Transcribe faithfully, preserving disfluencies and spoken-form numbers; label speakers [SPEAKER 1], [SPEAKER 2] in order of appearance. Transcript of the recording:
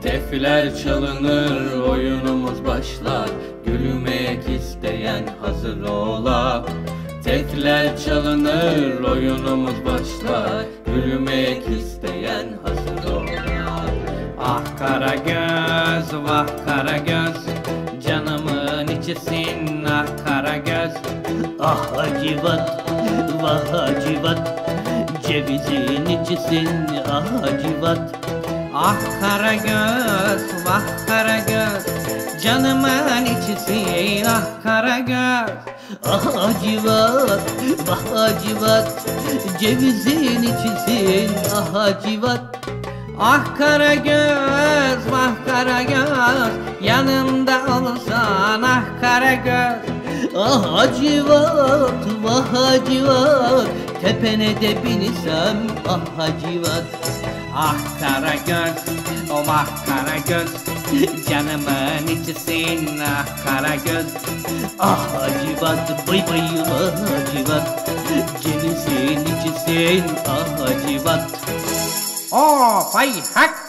[SPEAKER 1] Tefler çalınır, oyunumuz başlar. Gülmek isteyen hazır ola. Tefler çalınır, oyunumuz başlar. Gülmek isteyen hazır ola. Ah kara göz, vah kara göz, canımın içisin ah kara göz.
[SPEAKER 2] Ah hacivat, vah hacivat, cevizin içisin ah hacivat.
[SPEAKER 1] Ah kara göz, vah kara göz, canımın içisin ah kara göz.
[SPEAKER 2] Ah hacivat, vah hacivat, cevizin içisin ah hacivat.
[SPEAKER 1] Ah kara göz, vah kara göz, yanımda olursan ah kara göz.
[SPEAKER 2] Ah hacivat, vah hacivat, tepene de binsem ah hacivat.
[SPEAKER 1] Ah kara göz, o vah kara göz, canımın içisin ah kara göz.
[SPEAKER 2] Ah hacivat, bay bay vah hacivat, cevizin içisin ah hacivat.
[SPEAKER 1] Oh vay hak